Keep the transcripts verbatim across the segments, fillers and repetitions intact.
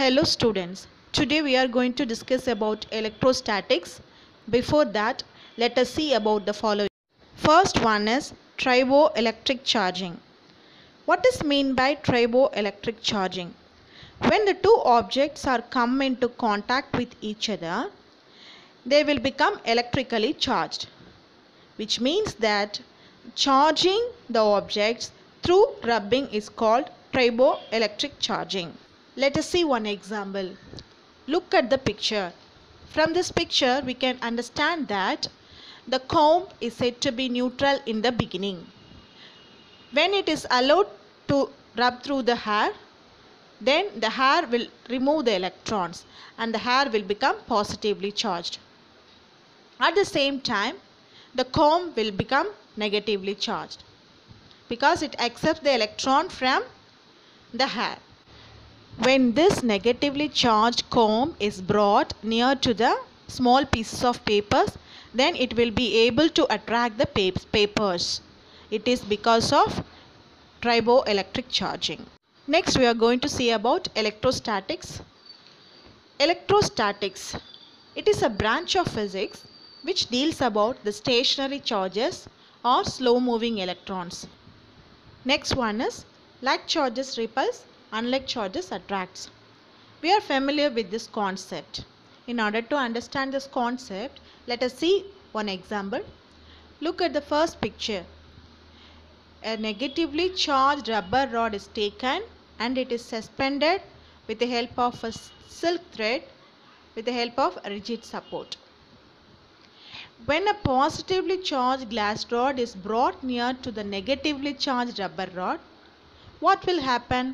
Hello students, today we are going to discuss about electrostatics. Before that, let us see about the following. First one is triboelectric charging. What is meant by triboelectric charging? When the two objects are come into contact with each other, they will become electrically charged, which means that charging the objects through rubbing is called triboelectric charging. Let us see one example. Look at the picture. From this picture, we can understand that the comb is said to be neutral in the beginning. When it is allowed to rub through the hair, then the hair will remove the electrons and the hair will become positively charged. At the same time, the comb will become negatively charged because it accepts the electron from the hair. When this negatively charged comb is brought near to the small pieces of papers, then it will be able to attract the papers. It is because of triboelectric charging. Next, we are going to see about electrostatics. Electrostatics. It is a branch of physics which deals about the stationary charges or slow-moving electrons. Next one is like charges repels, unlike charges attracts. We are familiar with this concept. In order to understand this concept, let us see one example. Look at the first picture. A negatively charged rubber rod is taken and it is suspended with the help of a silk thread with the help of a rigid support. When a positively charged glass rod is brought near to the negatively charged rubber rod, what will happen?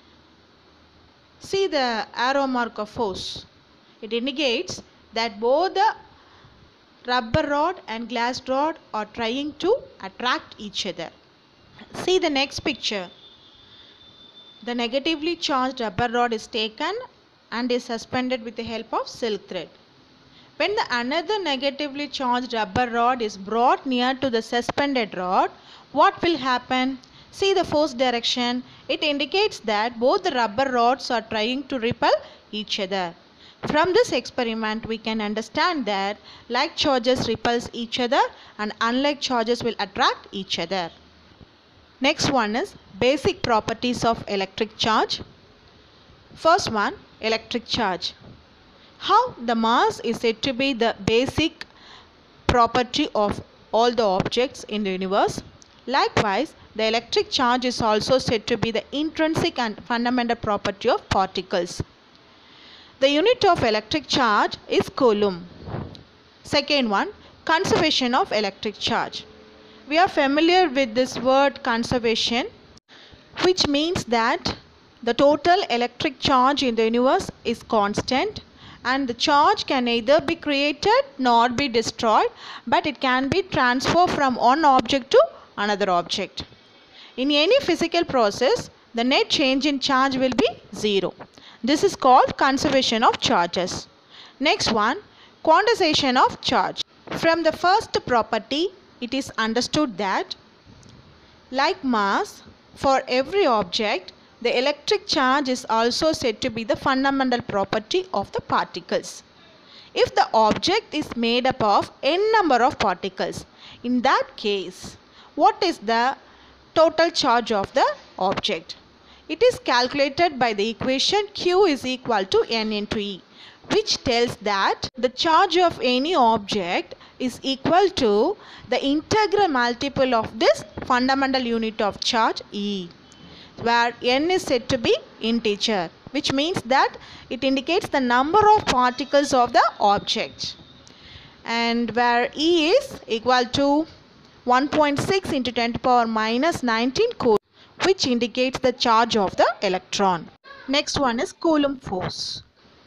See the arrow mark of force. It indicates that both the rubber rod and glass rod are trying to attract each other. See the next picture. The negatively charged rubber rod is taken and is suspended with the help of silk thread. When the another negatively charged rubber rod is brought near to the suspended rod, what will happen? See the force direction. It indicates that both the rubber rods are trying to repel each other. From this experiment, we can understand that like charges repels each other and unlike charges will attract each other. Next one is basic properties of electric charge. First one, electric charge. How the mass is said to be the basic property of all the objects in the universe. Likewise, the electric charge is also said to be the intrinsic and fundamental property of particles. The unit of electric charge is coulomb. Second one, conservation of electric charge. We are familiar with this word conservation, which means that the total electric charge in the universe is constant and the charge can neither be created nor be destroyed, but it can be transferred from one object to another object. In any physical process, the net change in charge will be zero. This is called conservation of charges. Next one, quantization of charge. From the first property, it is understood that like mass, for every object, the electric charge is also said to be the fundamental property of the particles. If the object is made up of n number of particles, in that case, what is the total charge of the object? It is calculated by the equation Q is equal to N into E, which tells that the charge of any object is equal to the integral multiple of this fundamental unit of charge E, where N is said to be integer, which means that it indicates the number of particles of the object, and where E is equal to one point six into ten to the power minus nineteen coulomb, which indicates the charge of the electron. Next one is Coulomb force.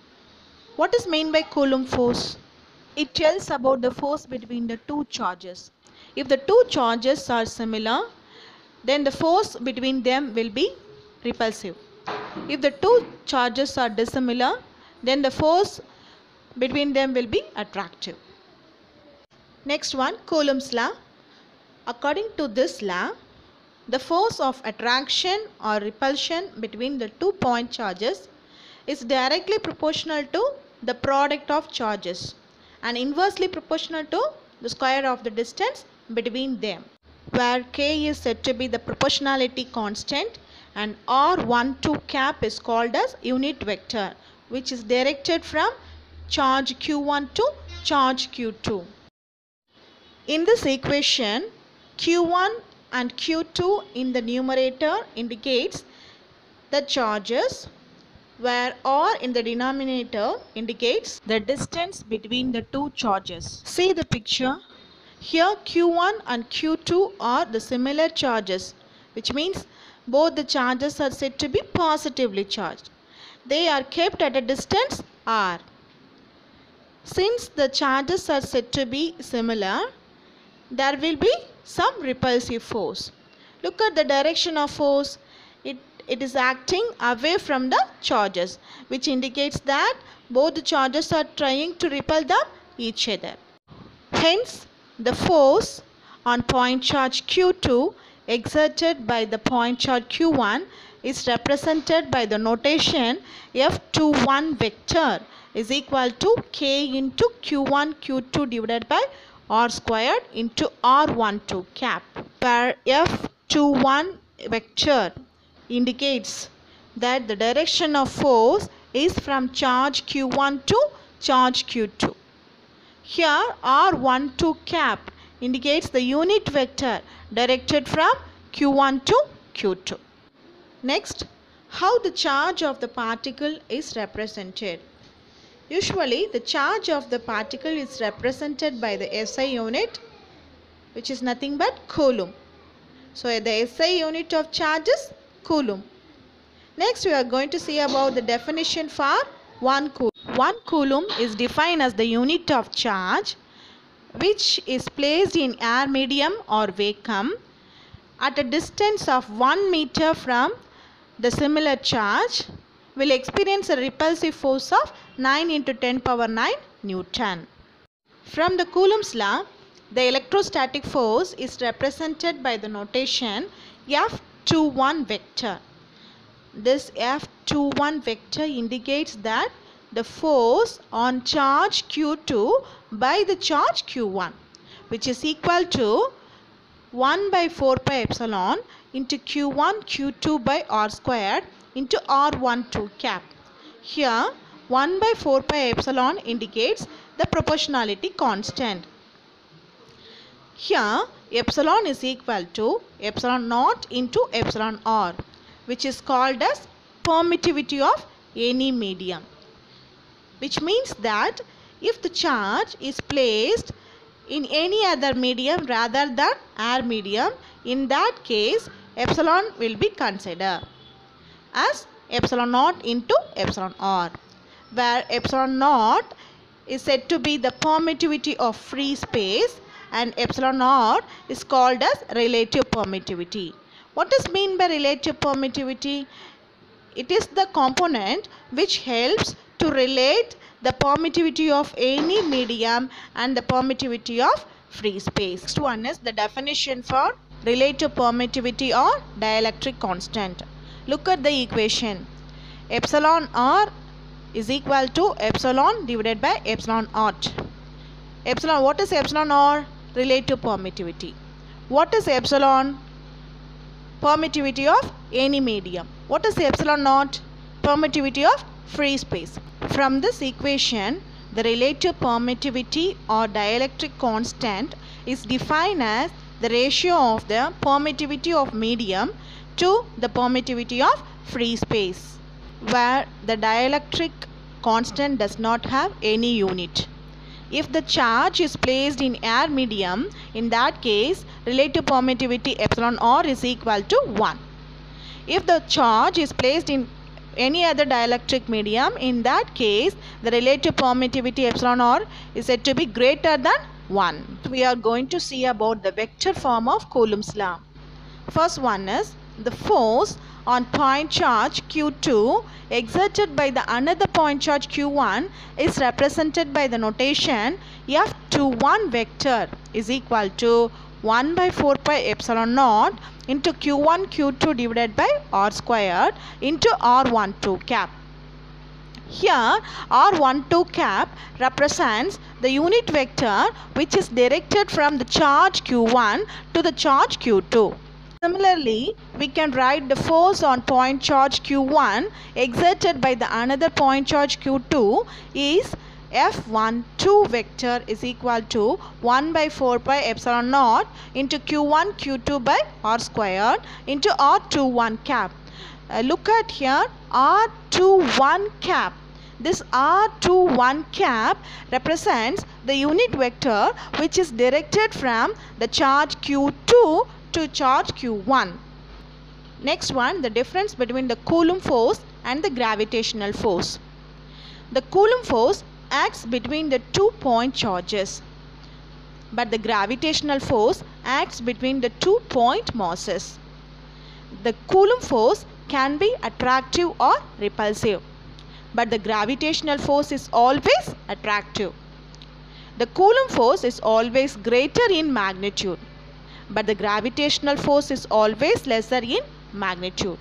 What is meant by Coulomb force? It tells about the force between the two charges. If the two charges are similar, then the force between them will be repulsive. If the two charges are dissimilar, then the force between them will be attractive. Next one, Coulomb's law. According to this law, the force of attraction or repulsion between the two point charges is directly proportional to the product of charges and inversely proportional to the square of the distance between them, where k is said to be the proportionality constant and r one two cap is called as unit vector, which is directed from charge q one to charge q two. In this equation, q one and q two in the numerator indicates the charges, where r in the denominator indicates the distance between the two charges. See the picture. Here q one and q two are the similar charges, which means both the charges are said to be positively charged. They are kept at a distance r. Since the charges are said to be similar, there will be some repulsive force. Look at the direction of force. It, it is acting away from the charges, which indicates that both the charges are trying to repel them each other. Hence, the force on point charge q two exerted by the point charge q one is represented by the notation F twenty-one vector is equal to k into q one q two divided by r squared into r twelve cap, where F twenty-one vector indicates that the direction of force is from charge q one to charge q two. Here r twelve cap indicates the unit vector directed from q one to q two. Next, how the charge of the particle is represented. Usually the charge of the particle is represented by the S I unit, which is nothing but coulomb. So the S I unit of charge is coulomb. Next we are going to see about the definition for one coulomb. One coulomb is defined as the unit of charge which is placed in air medium or vacuum at a distance of one meter from the similar charge will experience a repulsive force of nine into ten power nine Newton. From the Coulomb's law, the electrostatic force is represented by the notation F twenty-one vector. This F twenty-one vector indicates that the force on charge q two by the charge q one, which is equal to one by four pi epsilon into q one q two by r squared into r twelve cap. Here one by four pi epsilon indicates the proportionality constant. Here epsilon is equal to epsilon naught into epsilon r, which is called as permittivity of any medium, which means that if the charge is placed in any other medium rather than air medium, in that case epsilon will be considered as epsilon naught into epsilon r, where epsilon naught is said to be the permittivity of free space and epsilon r is called as relative permittivity. What is meant by relative permittivity? It is the component which helps to relate the permittivity of any medium and the permittivity of free space. Next one is the definition for relative permittivity or dielectric constant. Look at the equation. Epsilon r is equal to epsilon divided by epsilon naught. Epsilon, what is epsilon r? Relative permittivity. What is epsilon? Permittivity of any medium. What is epsilon naught? Permittivity of free space. From this equation, the relative permittivity or dielectric constant is defined as the ratio of the permittivity of medium to the permittivity of free space, where the dielectric constant does not have any unit. If the charge is placed in air medium, in that case relative permittivity epsilon r is equal to one. If the charge is placed in any other dielectric medium, in that case the relative permittivity epsilon r is said to be greater than one. We are going to see about the vector form of Coulomb's law. First one is the force on point charge q two exerted by the another point charge q one is represented by the notation F twenty-one vector is equal to one by four pi epsilon naught into q one q two divided by r squared into r twelve cap. Here R one two cap represents the unit vector which is directed from the charge Q one to the charge Q two. Similarly, we can write the force on point charge Q one exerted by the another point charge Q two is F one two vector is equal to one by four pi epsilon naught into Q one Q two by R squared into R two one cap. Uh, look at here R two one cap. This R two one cap represents the unit vector which is directed from the charge Q two to charge Q one. Next one, the difference between the Coulomb force and the gravitational force. The Coulomb force acts between the two point charges, but the gravitational force acts between the two point masses. The Coulomb force can be attractive or repulsive, but the gravitational force is always attractive. The Coulomb force is always greater in magnitude, but the gravitational force is always lesser in magnitude.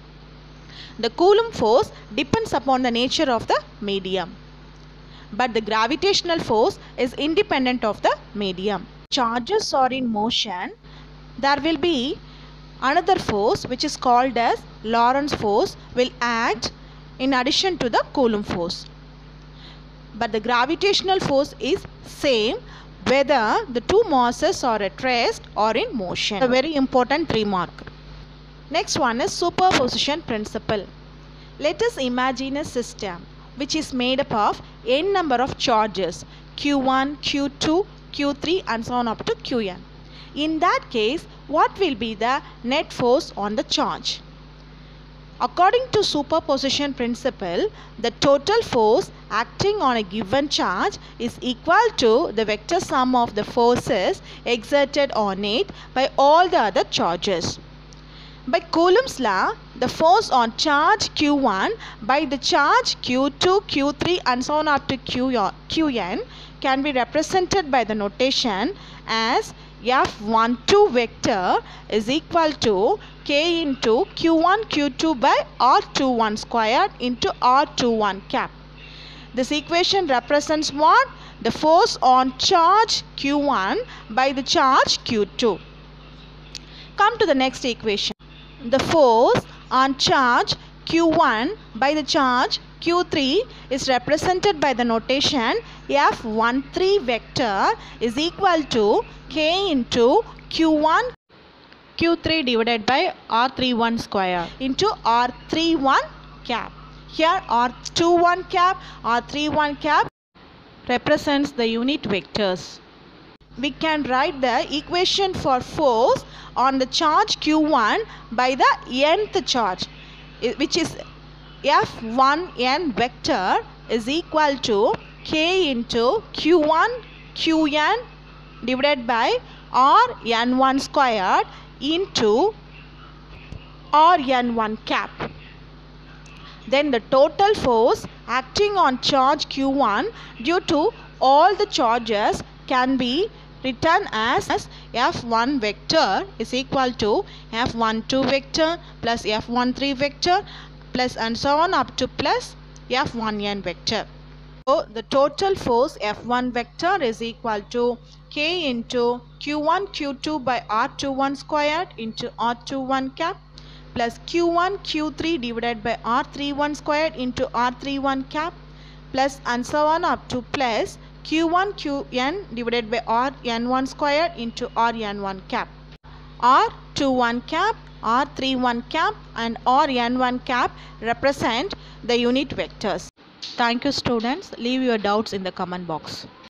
The Coulomb force depends upon the nature of the medium, but the gravitational force is independent of the medium. Charges are in motion, there will be another force which is called as Lorentz force will act in addition to the Coulomb force. But the gravitational force is same whether the two masses are at rest or in motion. A very important remark. Next one is superposition principle. Let us imagine a system which is made up of n number of charges Q one, Q two, Q three and so on up to Qn. In that case, what will be the net force on the charge? According to superposition principle, the total force acting on a given charge is equal to the vector sum of the forces exerted on it by all the other charges. By Coulomb's law, the force on charge Q one by the charge Q two, Q three and so on up to Qn can be represented by the notation as F one two vector is equal to K into Q one Q two by R two one squared into R two one cap. This equation represents what? The force on charge Q one by the charge Q two. Come to the next equation. The force on charge Q one by the charge Q three is represented by the notation F one three vector is equal to K into Q one Q three divided by R three one square into R three one cap. Here R two one cap, R three one cap represents the unit vectors. We can write the equation for force on the charge Q one by the nth charge, which is F one n vector is equal to K into Q one Qn divided by R n one squared into R n one cap. Then the total force acting on charge Q one due to all the charges can be written as F one vector is equal to F one two vector plus F one three vector plus and so on up to plus F one n vector. So the total force F one vector is equal to K into Q one Q two by R two one squared into R two one cap plus Q one Q three divided by R three one squared into R three one cap plus and so on up to plus Q one Qn divided by R n one squared into R n one cap. R two one cap, R three one cap and R n one cap represent the unit vectors. Thank you students. Leave your doubts in the comment box.